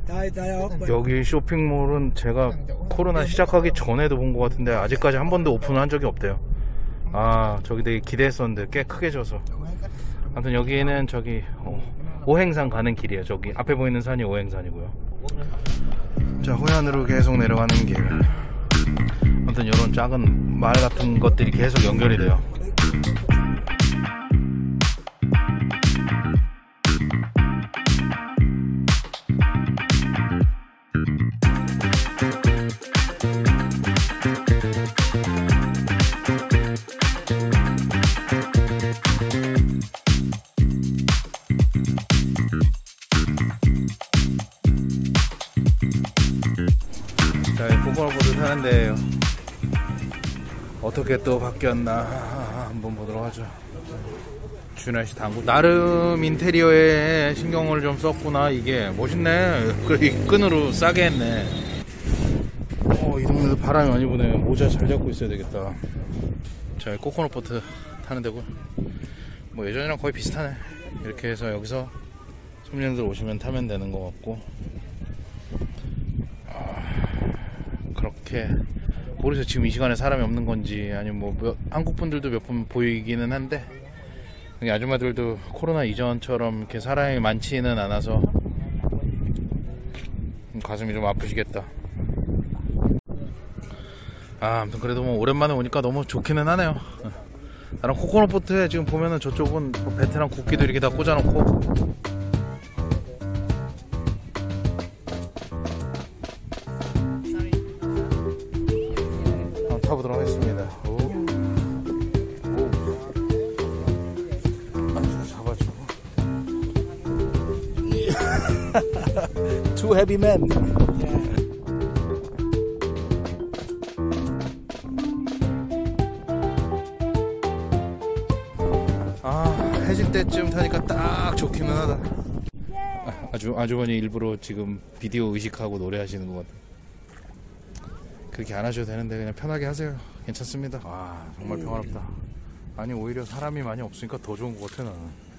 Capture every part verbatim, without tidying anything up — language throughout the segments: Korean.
여기 쇼핑몰은 제가 코로나 시작하기 전에도 본 것 같은데 아직까지 한 번도 오픈한 적이 없대요. 아, 저기 되게 기대했었는데 꽤 크게 져서. 아무튼 여기는 저기 어, 오행산 가는 길이에요. 저기 앞에 보이는 산이 오행산이고요. 자, 호얀으로 계속 내려가는 길. 아무튼 이런 작은 마을 같은 것들이 계속 연결이 돼요. 자, 코코넛보드 타는 데예요. 어떻게 또 바뀌었나 한번 보도록 하죠. 준하씨 당구 나름 인테리어에 신경을 좀 썼구나. 이게 멋있네. 이 끈으로 싸게 했네. 어, 이 동네도 바람이 많이 부네. 모자 잘 잡고 있어야 되겠다. 자, 코코넛보드 타는 데고 뭐 예전이랑 거의 비슷하네. 이렇게 해서 여기서 손님들 오시면 타면 되는 것 같고, 그렇게 모르겠어요. 지금 이 시간에 사람이 없는 건지 아니면 뭐 몇, 한국 분들도 몇 분 보이기는 한데, 여기 아줌마들도 코로나 이전처럼 이렇게 사람이 많지는 않아서 가슴이 좀 아프시겠다. 아, 아무튼 그래도 뭐 오랜만에 오니까 너무 좋기는 하네요. 나랑 코코넛보트에 지금 보면은 저쪽은 뭐 베트남 국기도 이렇게 다 꽂아놓고. 타보도록 하겠습니다. 오. 오. 잡아주고. Two heavy men. 아, 해질 때쯤 타니까 딱 좋기는 하다. 아, 아주, 아주머니 일부러 지금 비디오 의식하고 노래하시는 것 같아. 그렇게 안 하셔도 되는데 그냥 편하게 하세요. 괜찮습니다. 아, 정말 평화롭다. 아니, 오히려 사람이 많이 없으니까 더 좋은 것 같아. 나는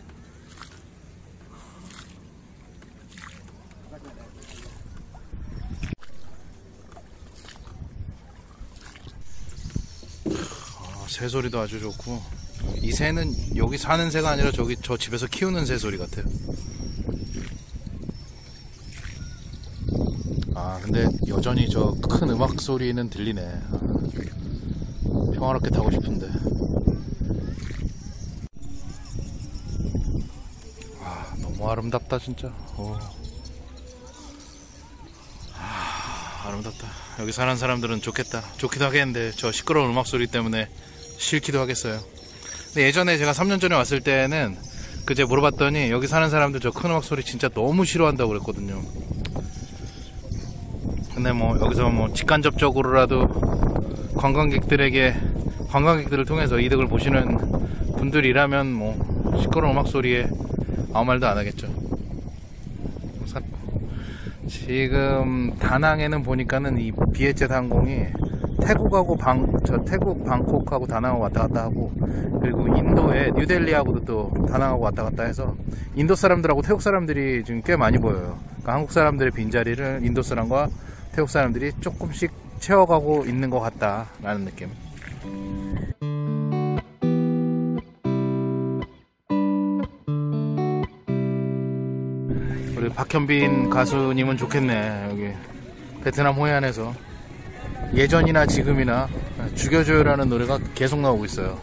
아, 새소리도 아주 좋고, 이 새는 여기 사는 새가 아니라 저기 저 집에서 키우는 새소리 같아요. 아, 근데 여전히 저 큰 음악 소리는 들리네. 아, 평화롭게 타고 싶은데. 아, 너무 아름답다 진짜. 오. 아, 아름답다. 여기 사는 사람들은 좋겠다. 좋기도 하겠는데 저 시끄러운 음악 소리 때문에 싫기도 하겠어요. 근데 예전에 제가 삼 년 전에 왔을 때는 그제 물어봤더니 여기 사는 사람들 저 큰 음악 소리 진짜 너무 싫어한다고 그랬거든요. 근데 뭐 여기서 뭐 직간접적으로라도 관광객들에게, 관광객들을 통해서 이득을 보시는 분들이라면 뭐 시끄러운 음악 소리에 아무 말도 안 하겠죠. 지금 다낭에는 보니까는 이 비에젯 항공이 태국하고 방, 저 태국 방콕하고 다낭하고 왔다 갔다 하고, 그리고 인도에 뉴델리하고도 또 다낭하고 왔다 갔다 해서 인도 사람들하고 태국 사람들이 지금 꽤 많이 보여요. 그러니까 한국 사람들의 빈자리를 인도 사람과 태국 사람들이 조금씩 채워가고 있는 것 같다라는 느낌. 우리 박현빈 가수님은 좋겠네. 여기 베트남 호이안에서 예전이나 지금이나 죽여줘요라는 노래가 계속 나오고 있어요.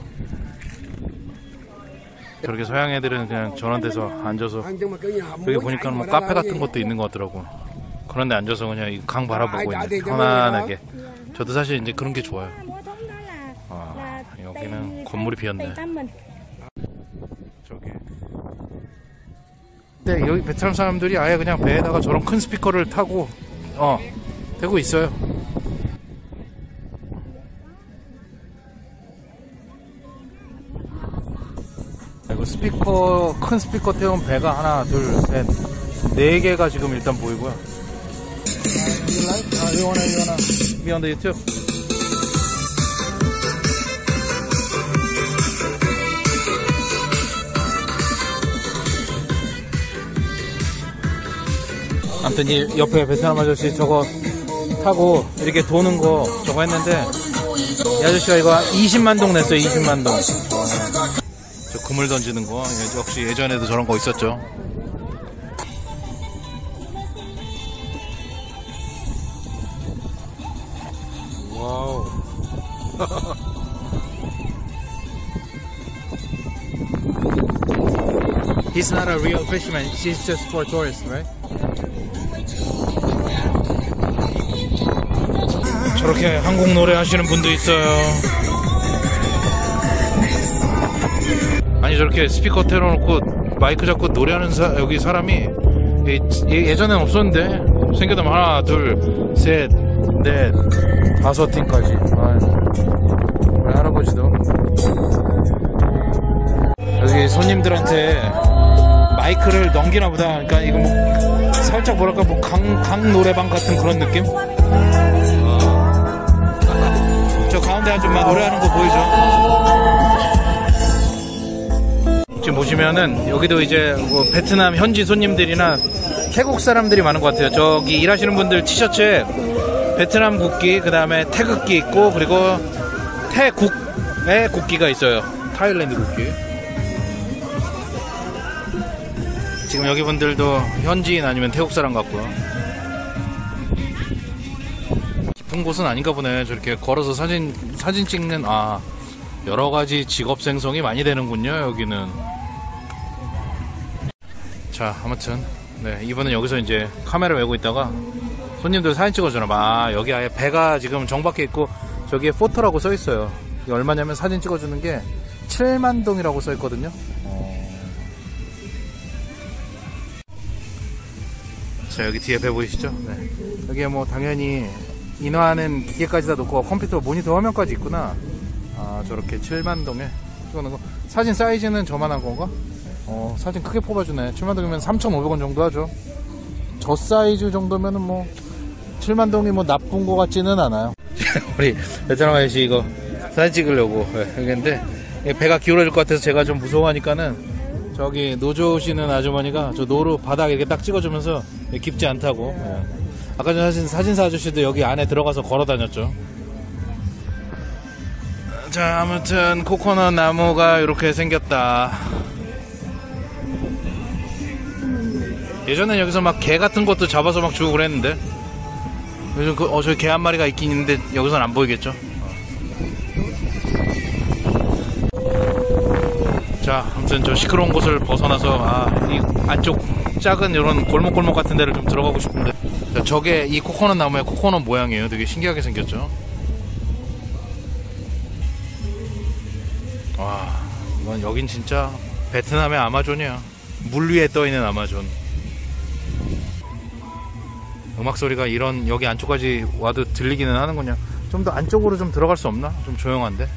저렇게 서양 애들은 그냥 저런 데서 앉아서, 여기 보니까 뭐 카페 같은 것도 있는 것 같더라고. 그런데 앉아서 그냥 이 강 바라보고 있는, 편안하게. 저도 사실 이제 그런 게 좋아요. 아, 여기는 건물이 비었네. 저기. 근데 여기 베트남 사람들이 아예 그냥 배에다가 저런 큰 스피커를 타고 어 대고 있어요. 이거 스피커, 큰 스피커 태운 배가 하나, 둘, 셋, 네 개가 지금 일단 보이고요. 아, you wanna, you wanna be on the YouTube? 아무튼 이 옆에 베트남 아저씨 저거 타고 이렇게 도는 거 저거 했는데 이 아저씨가 이거 이십만 동 냈어요. 이십만 동. 저 그물 던지는 거 역시 예전에도 저런 거 있었죠. 와우. He's not a real fisherman. She's just for tourists, right? 저렇게 한국 노래 하시는 분도 있어요. 아니 저렇게 스피커 틀어놓고 마이크 잡고 노래하는 사, 여기 사람이 예, 예전엔 없었는데 생겨나면 하나 둘 셋 넷 다섯 팀까지. 아, 우리 할아버지도 여기 손님들한테 마이크를 넘기나 보다. 그러니까 이거 뭐 살짝 뭐랄까 뭐 강, 강 노래방 같은 그런 느낌? 저 가운데 아줌마 노래하는 거 보이죠? 지금 보시면은 여기도 이제 뭐 베트남 현지 손님들이나 태국 사람들이 많은 것 같아요. 저기 일하시는 분들 티셔츠에 베트남 국기, 그 다음에 태극기 있고, 그리고 태국의 국기가 있어요. 타일랜드 국기. 지금 여기 분들도 현지인 아니면 태국 사람 같고요. 깊은 곳은 아닌가 보네. 저렇게 걸어서 사진 사진 찍는 아 여러 가지 직업 생성이 많이 되는군요. 여기는. 자, 아무튼 네 이번엔 여기서 이제 카메라 메고 있다가 손님들 사진 찍어주나 봐. 여기 아예 배가 지금 정박해 있고 저기에 포토라고 써 있어요. 이게 얼마냐면 사진 찍어주는 게 칠만 동이라고 써 있거든요. 자, 여기 뒤에 배 보이시죠? 네. 여기에 뭐 당연히 인화하는 기계까지 다 놓고 컴퓨터 모니터 화면까지 있구나. 아, 저렇게 칠만 동에 찍어놓은 거. 사진 사이즈는 저만한 건가? 어, 사진 크게 뽑아주네. 칠만 동이면 삼천오백 원 정도 하죠. 저 사이즈 정도면은 뭐 칠만 동이 뭐 나쁜 거 같지는 않아요. 우리 베트남 아저씨 이거 사진 찍으려고 여기인데 배가 기울어질 것 같아서 제가 좀 무서워하니까는 저기 노조 오시는 아주머니가 저 노루 바닥에 이렇게 딱 찍어주면서 깊지 않다고. 예. 아까 전 사진, 사진사 아저씨도 여기 안에 들어가서 걸어 다녔죠. 자, 아무튼 코코넛 나무가 이렇게 생겼다. 예전엔 여기서 막 개 같은 것도 잡아서 막 주고 그랬는데 요즘 그, 어, 저기 개 한 마리가 있긴 있는데 여기선 안 보이겠죠. 자, 아무튼 저 시끄러운 곳을 벗어나서 아, 이 안쪽 작은 이런 골목골목 같은 데를 좀 들어가고 싶은데. 자, 저게 이 코코넛 나무의 코코넛 모양이에요. 되게 신기하게 생겼죠. 와, 이건 여긴 진짜 베트남의 아마존이야. 물 위에 떠있는 아마존. 음악 소리가 이런 여기 안쪽까지 와도 들리기는 하는군요. 좀 더 안쪽으로 좀 들어갈 수 없나? 좀 조용한데.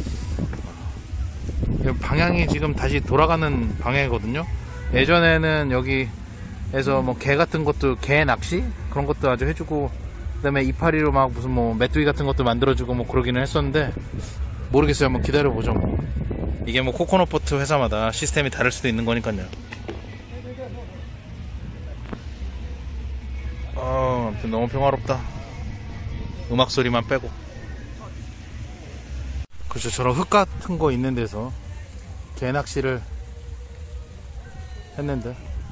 방향이 지금 다시 돌아가는 방향이거든요. 예전에는 여기에서 뭐 개 같은 것도 개 낚시 그런 것도 아주 해주고, 그 다음에 이파리로 막 무슨 뭐 메뚜기 같은 것도 만들어주고 뭐 그러기는 했었는데 모르겠어요. 한번 기다려보죠. 뭐. 이게 뭐 코코넛 보트 회사마다 시스템이 다를 수도 있는 거니까요. 어, 아무튼 너무 평화롭다. 음악 소리만 빼고. 그렇죠. 저런 흙 같은 거 있는 데서 개 낚시를 했는데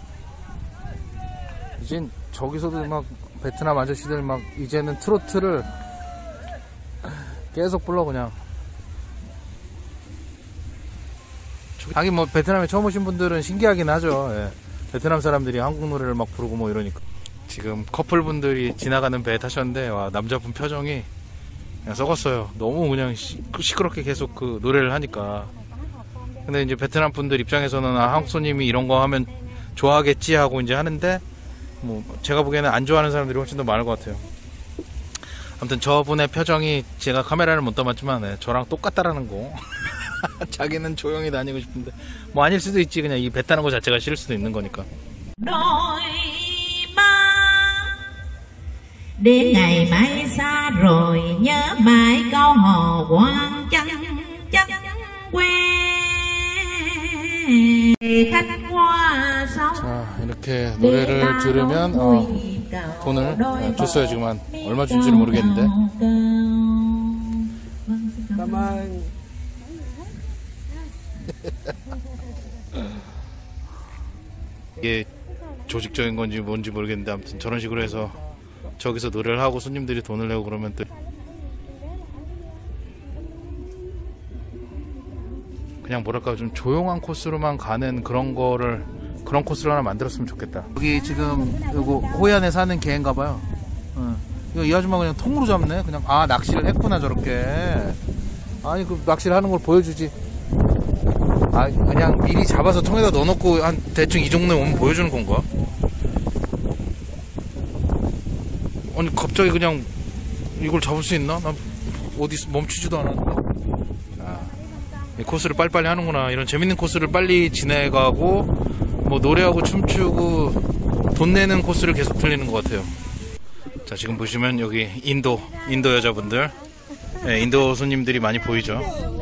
이젠 저기서도 막 베트남 아저씨들 막 이제는 트로트를 계속 불러 그냥. 하긴 뭐 베트남에 처음 오신 분들은 신기하긴 하죠. 예. 베트남 사람들이 한국 노래를 막 부르고 뭐 이러니까. 지금 커플분들이 지나가는 배에 타셨는데 와, 남자분 표정이 그냥 썩었어요. 너무 그냥 시, 시끄럽게 계속 그 노래를 하니까. 근데 이제 베트남 분들 입장에서는 아, 한국 손님이 이런 거 하면 좋아하겠지 하고 이제 하는데 뭐 제가 보기에는 안 좋아하는 사람들이 훨씬 더 많을 것 같아요. 아무튼 저분의 표정이 제가 카메라를 못 담았지만 네, 저랑 똑같다라는 거. 자기는 조용히 다니고 싶은데 뭐 아닐 수도 있지. 그냥 이 배 타는 거 자체가 싫을 수도 있는 거니까. Đến ngày mai xa rồi nhớ mãi câu hò quan chân chất quê khách qua sông. 자, 이렇게 이렇게 노래를 들으면 어, 돈을 어, 줬어요. 지금 한 얼마 준지는 모르겠는데. 이게 조직적인 건지 뭔지 모르겠는데 아무튼 저런 식으로 해서 저기서 노래를 하고 손님들이 돈을 내고 그러면 또 그냥 뭐랄까 좀 조용한 코스로만 가는 그런 거를 그런 코스를 하나 만들었으면 좋겠다. 여기 지금 요거 호얀에 사는 개인가봐요. 어. 이거 이 아줌마 그냥 통으로 잡네. 그냥 아 낚시를 했구나 저렇게. 아니 그 낚시를 하는 걸 보여주지. 아 그냥 미리 잡아서 통에다 넣어놓고 한 대충 이 정도에 오면 보여주는 건가? 아니 갑자기 그냥 이걸 잡을 수 있나? 난 어디 멈추지도 않았는데. 아, 이 코스를 빨리빨리 하는구나. 이런 재밌는 코스를 빨리 지나가고 뭐 노래하고 춤추고 돈 내는 코스를 계속 틀리는 것 같아요. 자 지금 보시면 여기 인도 인도 여자분들, 네, 인도 손님들이 많이 보이죠.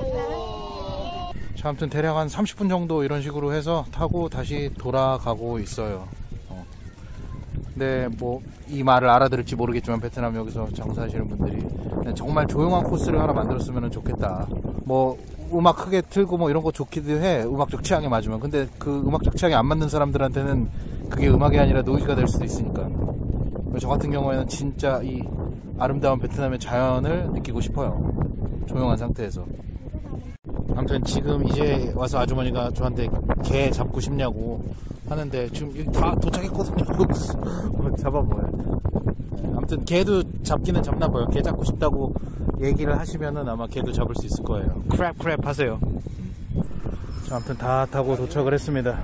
자, 아무튼 대략 한 삼십 분 정도 이런 식으로 해서 타고 다시 돌아가고 있어요. 어. 근데 뭐 이 말을 알아들을지 모르겠지만 베트남 여기서 장사하시는 분들이 정말 조용한 코스를 하나 만들었으면 좋겠다. 뭐 음악 크게 틀고 뭐 이런 거 좋기도 해. 음악적 취향에 맞으면. 근데 그 음악적 취향에 안 맞는 사람들한테는 그게 음악이 아니라 노이즈가 될 수도 있으니까. 저 같은 경우에는 진짜 이 아름다운 베트남의 자연을 느끼고 싶어요. 조용한 상태에서. 아무튼 지금 이제 와서 아주머니가 저한테 개 잡고 싶냐고 하는데 지금 여기 다 도착했거든요. 잡아봐요. 아무튼 개도 잡기는 잡나봐요. 개 잡고 싶다고 얘기를 하시면은 아마 개도 잡을 수 있을 거예요. 크랩 크랩 하세요. 자, 아무튼 다 타고 도착을 했습니다.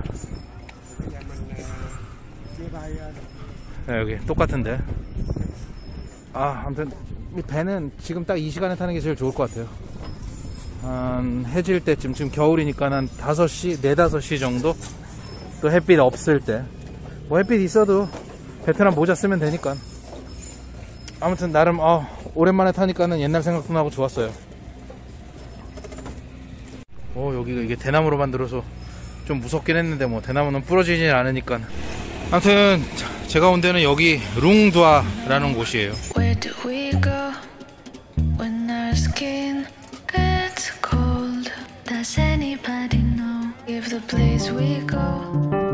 네, 여기 똑같은데. 아, 아무튼 이 배는 지금 딱 이 시간에 타는 게 제일 좋을 것 같아요. 한 해질 때쯤, 지금 겨울이니까 한 다섯 시, 네, 다섯 시 정도? 또 햇빛 없을 때. 뭐 햇빛 있어도 베트남 모자 쓰면 되니까. 아무튼 나름 어, 오랜만에 타니까는 옛날 생각도 나고 좋았어요. 어, 여기가 이게 대나무로 만들어서 좀 무섭긴 했는데 뭐 대나무는 부러지진 않으니까. 아무튼 제가 온 데는 여기 룽두아라는 곳이에요. Where do we go when our skin gets cold? Does anybody know if the place we go